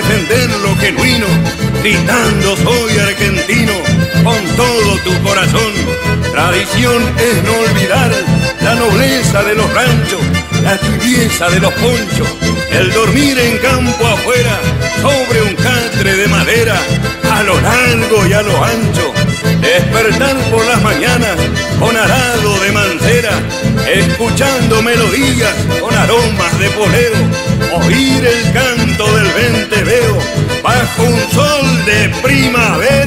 defender lo genuino, gritando soy argentino con todo tu corazón. Tradición es no olvidar la nobleza de los ranchos, la tibieza de los ponchos, el dormir en campo afuera sobre un catre de madera, a lo largo y a lo ancho, despertar por las mañanas con arado de mancera, escuchando melodías con aromas de poleo, oír el canto del venteveo bajo un sol de primavera.